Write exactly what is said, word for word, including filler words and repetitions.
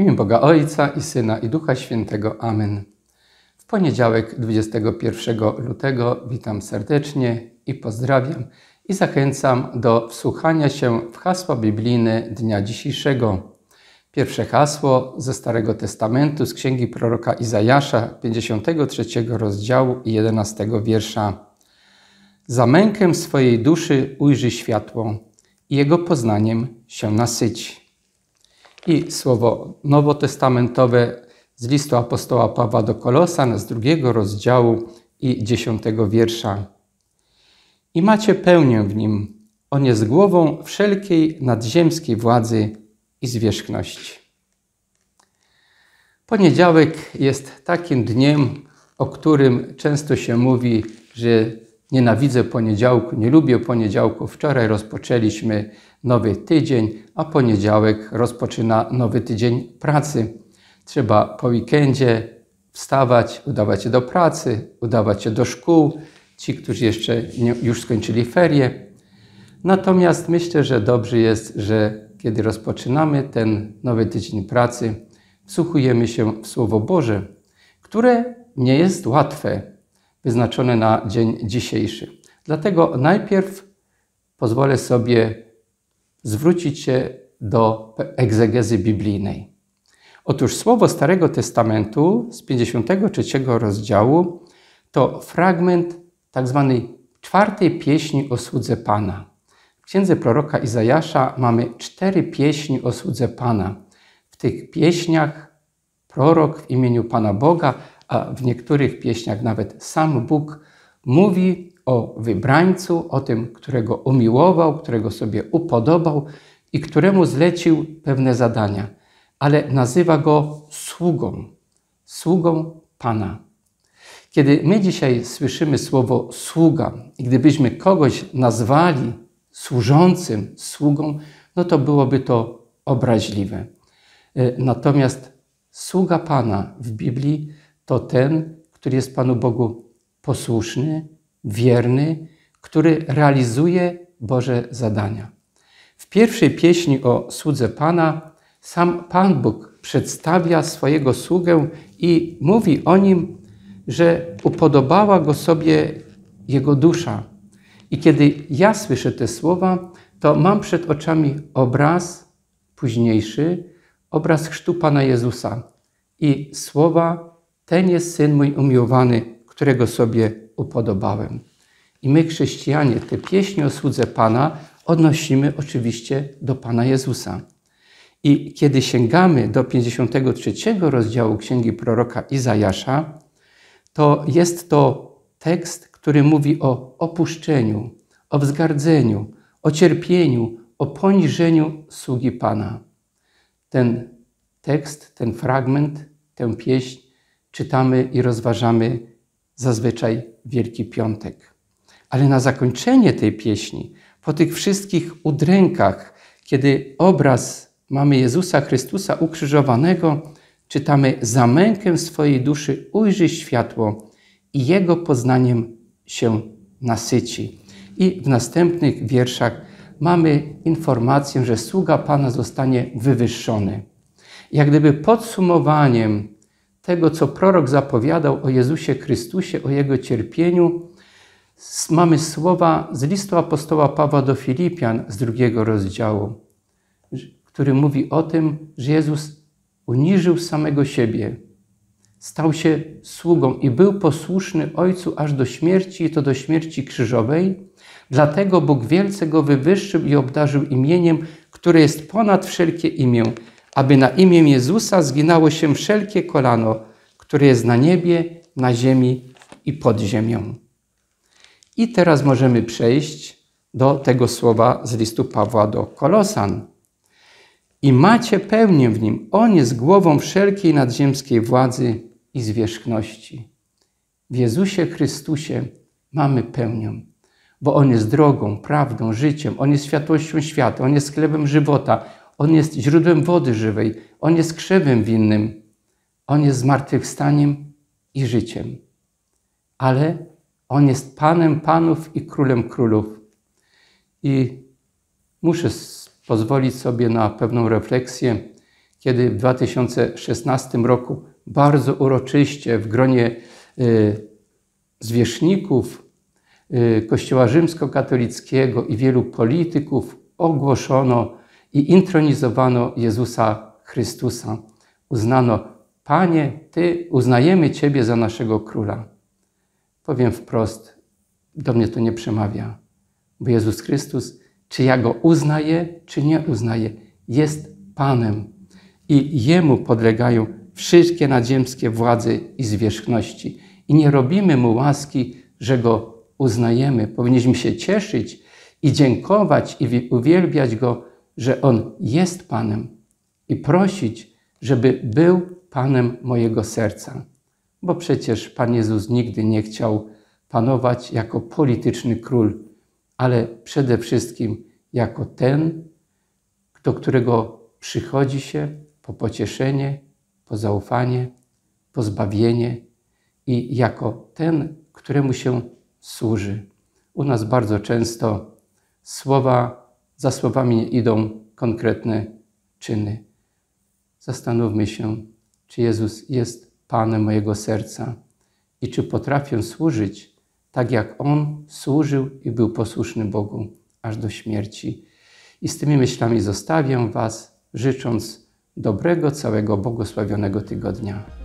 imię Boga Ojca i Syna i Ducha Świętego. Amen. W poniedziałek dwudziestego pierwszego lutego witam serdecznie i pozdrawiam i zachęcam do wsłuchania się w hasło biblijne dnia dzisiejszego. Pierwsze hasło ze Starego Testamentu z Księgi proroka Izajasza, pięćdziesiątego trzeciego rozdziału i jedenastego wiersza. Za mękę swojej duszy ujrzy światło i jego poznaniem się nasyci. I słowo nowotestamentowe z listu apostoła Pawła do Kolosan z drugiego rozdziału i dziesiątego wiersza. I macie pełnię w nim, on jest głową wszelkiej nadziemskiej władzy i zwierzchności. Poniedziałek jest takim dniem, o którym często się mówi, że nienawidzę poniedziałku, nie lubię poniedziałku. Wczoraj rozpoczęliśmy nowy tydzień, a poniedziałek rozpoczyna nowy tydzień pracy. Trzeba po weekendzie wstawać, udawać się do pracy, udawać się do szkół, ci, którzy jeszcze nie, już skończyli ferie. Natomiast myślę, że dobrze jest, że kiedy rozpoczynamy ten nowy tydzień pracy, wsłuchujemy się w Słowo Boże, które nie jest łatwe, wyznaczone na dzień dzisiejszy. Dlatego najpierw pozwolę sobie zwrócić się do egzegezy biblijnej. Otóż słowo Starego Testamentu z pięćdziesiątego trzeciego rozdziału to fragment tak zwanej czwartej pieśni o słudze Pana. W księdze proroka Izajasza mamy cztery pieśni o słudze Pana. W tych pieśniach prorok w imieniu Pana Boga, a w niektórych pieśniach nawet sam Bóg mówi o wybrańcu, o tym, którego umiłował, którego sobie upodobał i któremu zlecił pewne zadania, ale nazywa go sługą, sługą Pana. Kiedy my dzisiaj słyszymy słowo sługa i gdybyśmy kogoś nazwali służącym, sługą, no to byłoby to obraźliwe. Natomiast sługa Pana w Biblii to ten, który jest Panu Bogu posłuszny, wierny, który realizuje Boże zadania. W pierwszej pieśni o słudze Pana sam Pan Bóg przedstawia swojego sługę i mówi o nim, że upodobała go sobie jego dusza. I kiedy ja słyszę te słowa, to mam przed oczami obraz późniejszy, obraz chrztu Pana Jezusa i słowa: ten jest Syn mój umiłowany, którego sobie upodobałem. I my, chrześcijanie, te pieśni o słudze Pana odnosimy oczywiście do Pana Jezusa. I kiedy sięgamy do pięćdziesiątego trzeciego rozdziału Księgi proroka Izajasza, to jest to tekst, który mówi o opuszczeniu, o wzgardzeniu, o cierpieniu, o poniżeniu sługi Pana. Ten tekst, ten fragment, tę pieśń czytamy i rozważamy zazwyczaj Wielki Piątek. Ale na zakończenie tej pieśni, po tych wszystkich udrękach, kiedy obraz mamy Jezusa Chrystusa ukrzyżowanego, czytamy: za mękę swojej duszy ujrzy światło i jego poznaniem się nasyci. I w następnych wierszach mamy informację, że sługa Pana zostanie wywyższony. Jak gdyby podsumowaniem tego, co prorok zapowiadał o Jezusie Chrystusie, o Jego cierpieniu, mamy słowa z listu apostoła Pawła do Filipian z drugiego rozdziału, który mówi o tym, że Jezus uniżył samego siebie, stał się sługą i był posłuszny Ojcu aż do śmierci, i to do śmierci krzyżowej. Dlatego Bóg wielce Go wywyższył i obdarzył imieniem, które jest ponad wszelkie imię, aby na imię Jezusa zginało się wszelkie kolano, które jest na niebie, na ziemi i pod ziemią. I teraz możemy przejść do tego słowa z listu Pawła do Kolosan. I macie pełnię w nim, on jest głową wszelkiej nadziemskiej władzy i zwierzchności. W Jezusie Chrystusie mamy pełnię, bo on jest drogą, prawdą, życiem, on jest światłością świata, on jest chlebem żywota, on jest źródłem wody żywej, on jest krzewem winnym, on jest zmartwychwstaniem i życiem. Ale on jest Panem panów i Królem królów. I muszę pozwolić sobie na pewną refleksję. kiedy w dwa tysiące szesnastym roku bardzo uroczyście w gronie y, zwierzchników y, Kościoła rzymskokatolickiego i wielu polityków ogłoszono i intronizowano Jezusa Chrystusa. Uznano: Panie, Ty, uznajemy Ciebie za naszego Króla. Powiem wprost, do mnie to nie przemawia, bo Jezus Chrystus, czy ja Go uznaję, czy nie uznaję, jest Panem i Jemu podlegają wszystkie nadziemskie władze i zwierzchności. I nie robimy Mu łaski, że Go uznajemy. Powinniśmy się cieszyć i dziękować i uwielbiać Go, że On jest Panem i prosić, żeby był Panem mojego serca. Bo przecież Pan Jezus nigdy nie chciał panować jako polityczny król, ale przede wszystkim jako ten, do którego przychodzi się po pocieszenie, po zaufanie, po zbawienie i jako ten, któremu się służy. U nas bardzo często słowa, za słowami nie idą konkretne czyny. Zastanówmy się, czy Jezus jest Panem mojego serca i czy potrafię służyć tak, jak On służył i był posłuszny Bogu aż do śmierci. I z tymi myślami zostawiam Was, życząc dobrego, całego błogosławionego tygodnia.